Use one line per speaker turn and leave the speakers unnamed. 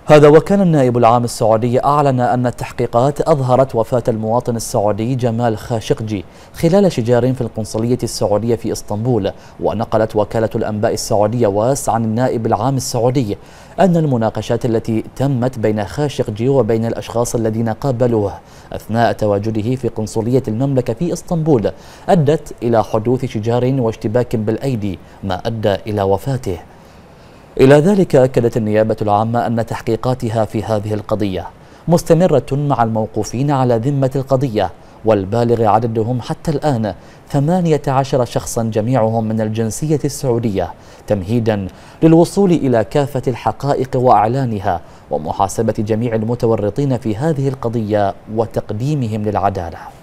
هذا وكان النائب العام السعودي أعلن أن التحقيقات أظهرت وفاة المواطن السعودي جمال خاشقجي خلال شجار في القنصلية السعودية في إسطنبول. ونقلت وكالة الأنباء السعودية واس عن النائب العام السعودي أن المناقشات التي تمت بين خاشقجي وبين الأشخاص الذين قابلوه أثناء تواجده في قنصلية المملكة في إسطنبول أدت إلى حدوث شجار واشتباك بالأيدي ما أدى إلى وفاته. إلى ذلك أكدت النيابة العامة أن تحقيقاتها في هذه القضية مستمرة مع الموقوفين على ذمة القضية، والبالغ عددهم حتى الآن 18 شخصا جميعهم من الجنسية السعودية، تمهيدا للوصول إلى كافة الحقائق وإعلانها ومحاسبة جميع المتورطين في هذه القضية وتقديمهم للعدالة.